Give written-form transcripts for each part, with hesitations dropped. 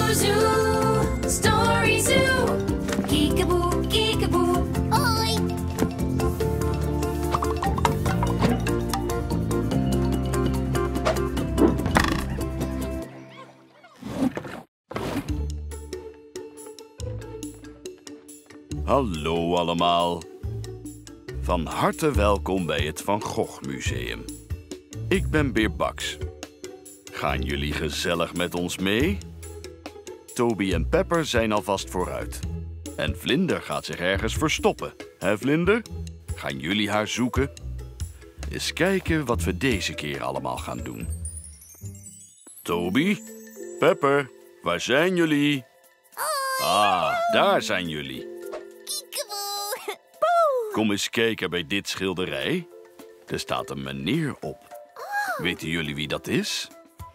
Zoo, zoo, Story Zoo. Kiekeboe, kiekeboe. Hoi. Hallo allemaal. Van harte welkom bij het Van Gogh Museum. Ik ben Beer Bax. Gaan jullie gezellig met ons mee? Toby en Pepper zijn alvast vooruit. En Vlinder gaat zich ergens verstoppen. Hè, Vlinder? Gaan jullie haar zoeken? Eens kijken wat we deze keer allemaal gaan doen. Toby, Pepper, waar zijn jullie? Ah, daar zijn jullie. Kiekeboe. Kom eens kijken bij dit schilderij. Er staat een meneer op. Weten jullie wie dat is?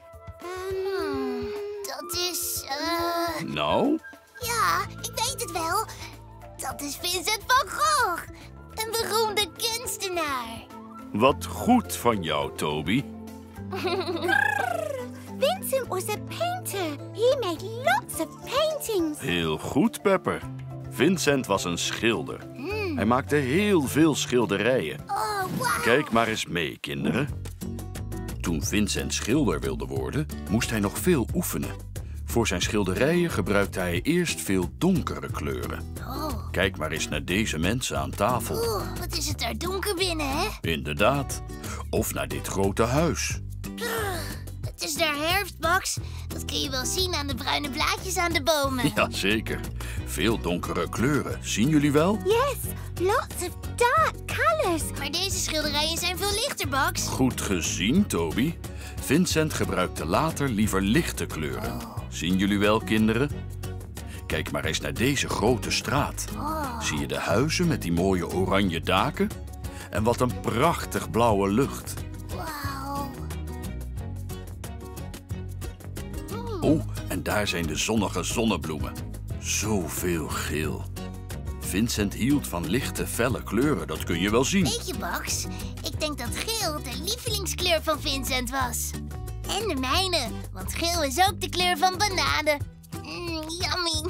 Dat is, Nou, Ja, ik weet het wel. Dat is Vincent van Gogh. Een beroemde kunstenaar. wat goed van jou, Toby. Vincent was a painter. He made lots of paintings. Heel goed, Pepper. Vincent was een schilder. Hij maakte heel veel schilderijen. Oh, wow. Kijk maar eens mee, kinderen. Toen Vincent schilder wilde worden, moest hij nog veel oefenen. Voor zijn schilderijen gebruikte hij eerst veel donkere kleuren. Oh, Kijk maar eens naar deze mensen aan tafel. wat is het daar donker binnen, hè? Inderdaad. Of naar dit grote huis. Het is daar herfst, Max. Dat kun je wel zien aan de bruine blaadjes aan de bomen. Jazeker. Veel donkere kleuren. Zien jullie wel? Yes, lots of dark colors. Maar deze schilderijen zijn veel lichter, Max. Goed gezien, Toby. Vincent gebruikte later liever lichte kleuren. Zien jullie wel, kinderen? Kijk maar eens naar deze grote straat. Zie je de huizen met die mooie oranje daken? En wat een prachtig blauwe lucht. Wauw. Oh, en daar zijn de zonnige zonnebloemen. Zoveel geel. Vincent hield van lichte, felle kleuren, dat kun je wel zien. Weet je, Max? Ik denk dat geel de lievelingskleur van Vincent was. En de mijne, want geel is ook de kleur van bananen. Yummy.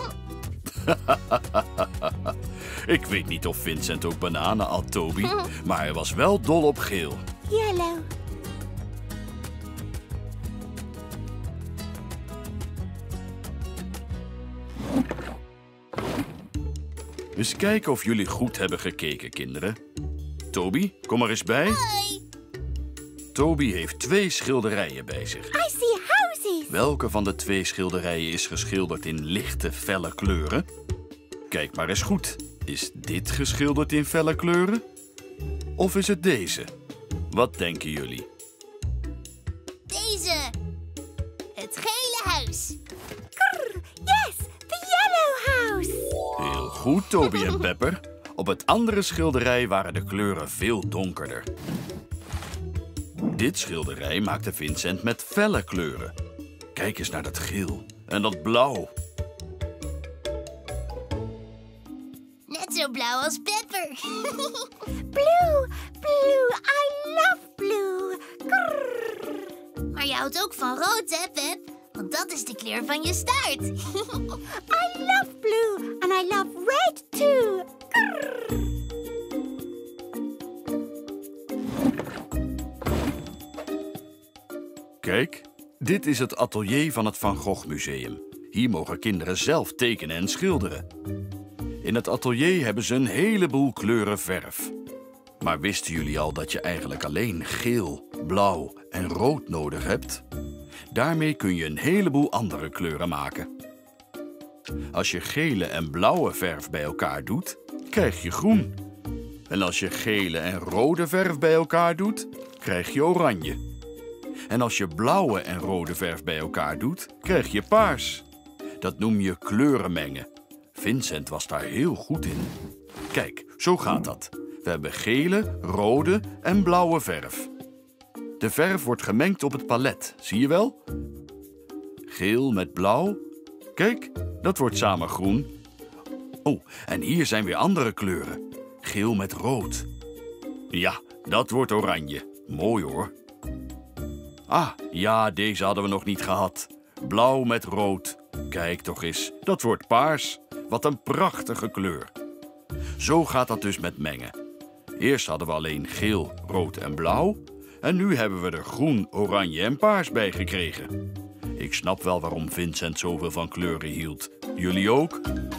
Ik weet niet of Vincent ook bananen at, Toby, maar hij was wel dol op geel. Yellow. Eens kijken of jullie goed hebben gekeken, kinderen. Toby, kom er eens bij. Hoi. Toby heeft 2 schilderijen bij zich. I see houses. Welke van de 2 schilderijen is geschilderd in lichte, felle kleuren? Kijk maar eens goed. Is dit geschilderd in felle kleuren? Of is het deze? Wat denken jullie? Deze. Het gele huis. Yes, the yellow house. Heel goed, Toby en Pepper. Op het andere schilderij waren de kleuren veel donkerder. Dit schilderij maakte Vincent met felle kleuren. Kijk eens naar dat geel en dat blauw. Net zo blauw als Pepper. Blue, blue, I love blue. Grrr. Maar je houdt ook van rood, hè, Pep? Want dat is de kleur van je staart. I love blue and I love red too. Grrr. Kijk, dit is het atelier van het Van Gogh Museum. Hier mogen kinderen zelf tekenen en schilderen. In het atelier hebben ze een heleboel kleuren verf. Maar wisten jullie al dat je eigenlijk alleen geel, blauw en rood nodig hebt? Daarmee kun je een heleboel andere kleuren maken. Als je gele en blauwe verf bij elkaar doet, krijg je groen. En als je gele en rode verf bij elkaar doet, krijg je oranje. En als je blauwe en rode verf bij elkaar doet, krijg je paars. Dat noem je kleuren mengen. Vincent was daar heel goed in. Kijk, zo gaat dat. We hebben gele, rode en blauwe verf. De verf wordt gemengd op het palet, zie je wel? Geel met blauw. Kijk, dat wordt samen groen. Oh, en hier zijn weer andere kleuren. Geel met rood. Ja, dat wordt oranje. Mooi hoor. Ah, ja, deze hadden we nog niet gehad. Blauw met rood. Kijk toch eens, dat wordt paars. Wat een prachtige kleur. Zo gaat dat dus met mengen. Eerst hadden we alleen geel, rood en blauw. En nu hebben we er groen, oranje en paars bij gekregen. Ik snap wel waarom Vincent zoveel van kleuren hield. Jullie ook?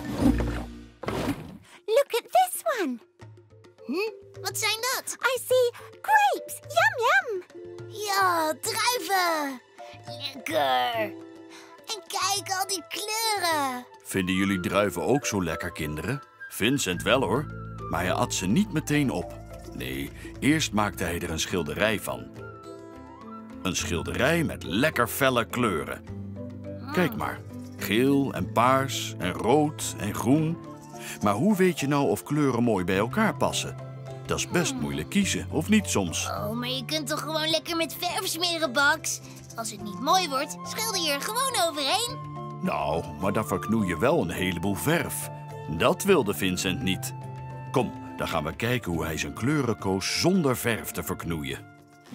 Look at this one. Wat zijn dat? I see grapes. Yum, yum. Ja, druiven. Lekker. En kijk, al die kleuren. Vinden jullie druiven ook zo lekker, kinderen? Vincent wel hoor, maar hij at ze niet meteen op. Nee, eerst maakte hij er een schilderij van. Een schilderij met lekker felle kleuren. Kijk maar, geel en paars en rood en groen. Maar hoe weet je nou of kleuren mooi bij elkaar passen? Dat is best moeilijk kiezen, of niet soms? Oh, maar je kunt toch gewoon lekker met verf smeren, Bax? Als het niet mooi wordt, schilder je er gewoon overheen. Nou, maar dan verknoei je wel een heleboel verf. Dat wilde Vincent niet. Kom, dan gaan we kijken hoe hij zijn kleuren koos zonder verf te verknoeien.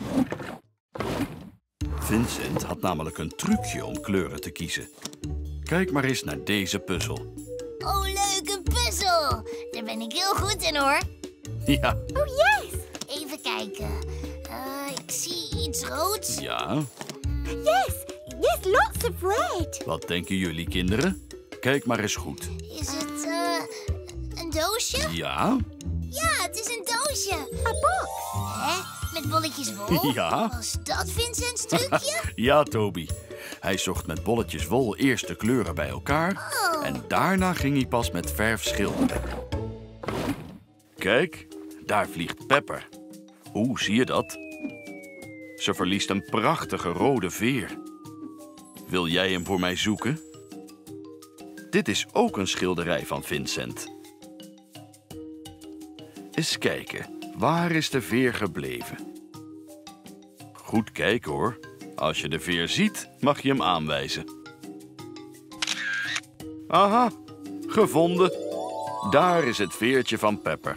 Vincent had namelijk een trucje om kleuren te kiezen. Kijk maar eens naar deze puzzel. Oh, leuk, een puzzel. Daar ben ik heel goed in, hoor. Ja, Oh, yes. Even kijken. Ik zie iets roods. ja. Yes, yes, lots of red. Wat denken jullie, kinderen? Kijk maar eens goed. Is het, een doosje? Ja? Ja, het is een doosje. A box. Hè? Met bolletjes wol? Ja. Was dat Vincent's trucje? Ja, Toby. Hij zocht met bolletjes wol eerst de kleuren bij elkaar en daarna ging hij pas met verf schilderen. Kijk, daar vliegt Pepper. Oeh, zie je dat? Ze verliest een prachtige rode veer. Wil jij hem voor mij zoeken? Dit is ook een schilderij van Vincent. Eens kijken, waar is de veer gebleven? Goed kijken hoor. Als je de veer ziet, mag je hem aanwijzen. Aha, gevonden. Daar is het veertje van Pepper.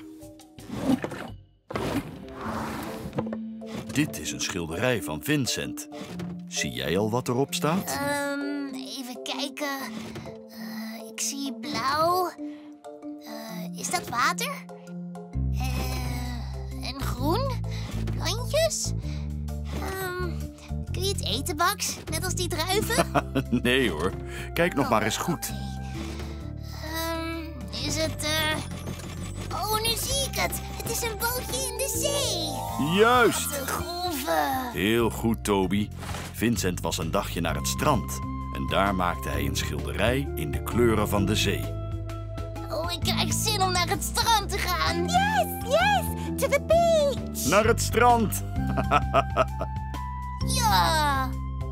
Dit is een schilderij van Vincent. Zie jij al wat erop staat? Even kijken. Ik zie blauw. Is dat water? En groen? Plantjes? Kun je het eten, Bax? Net als die druiven? Nee hoor, kijk nog maar eens goed. Is het, Oh, nu zie ik het. Het is een bootje in de zee. Juist! De golven. Heel goed, Toby. Vincent was een dagje naar het strand. En daar maakte hij een schilderij in de kleuren van de zee. Oh, ik krijg zin om naar het strand te gaan. Yes, yes, to the beach. Naar het strand! Ja.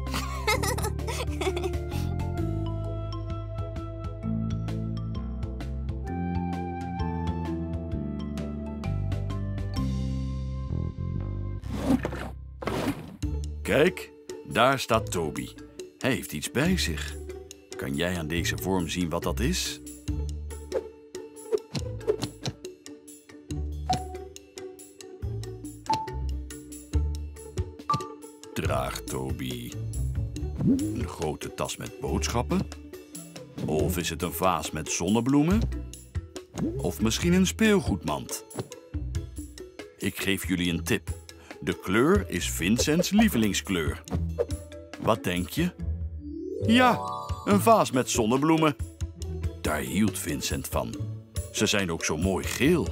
Kijk, daar staat Toby. Hij heeft iets bij zich. Kan jij aan deze vorm zien wat dat is? Draagt Toby een grote tas met boodschappen? Of is het een vaas met zonnebloemen? Of misschien een speelgoedmand? Ik geef jullie een tip. De kleur is Vincents lievelingskleur. Wat denk je? Ja, een vaas met zonnebloemen. Daar hield Vincent van. Ze zijn ook zo mooi geel.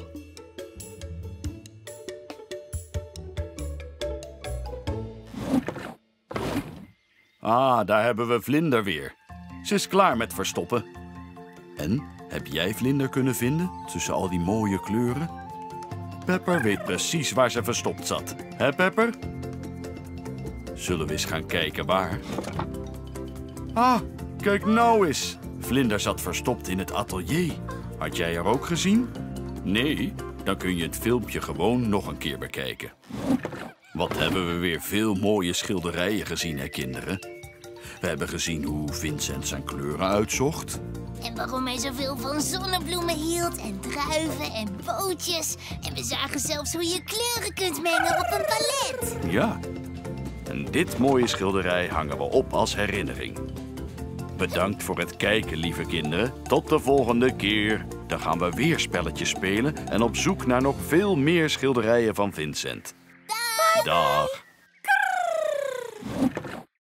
Ah, daar hebben we Vlinder weer. Ze is klaar met verstoppen. En, heb jij Vlinder kunnen vinden tussen al die mooie kleuren? Pepper weet precies waar ze verstopt zat. Hè, Pepper? Zullen we eens gaan kijken waar? Ah, kijk nou eens. Vlinder zat verstopt in het atelier. Had jij haar ook gezien? Nee? Dan kun je het filmpje gewoon nog een keer bekijken. Wat hebben we weer veel mooie schilderijen gezien, hè, kinderen? We hebben gezien hoe Vincent zijn kleuren uitzocht. En waarom hij zoveel van zonnebloemen hield en druiven en bootjes. En we zagen zelfs hoe je kleuren kunt mengen op een palet. Ja. En dit mooie schilderij hangen we op als herinnering. Bedankt voor het kijken, lieve kinderen. Tot de volgende keer. Dan gaan we weer spelletjes spelen en op zoek naar nog veel meer schilderijen van Vincent. Dag.